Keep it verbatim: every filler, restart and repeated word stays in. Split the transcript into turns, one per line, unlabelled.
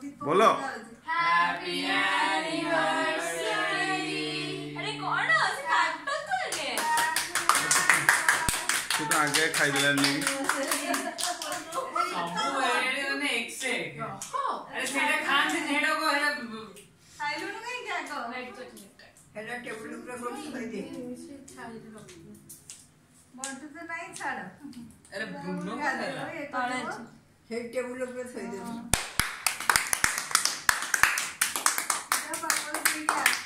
बोलो
happy anniversary. अरे कौन से काटो तो रे
तू तो आगे खाई दिला नहीं
सब बड़े ने एक से अरे सेटा खान से नेड़ो को है
खाइलो ना कहीं क्या को राइट चटनी
हेला टेबल ऊपर कोई खाई दे
बंटू तो नहीं छाड़
अरे बुनो का है
हे टेबल ऊपर खाई दे
पापा जी क्या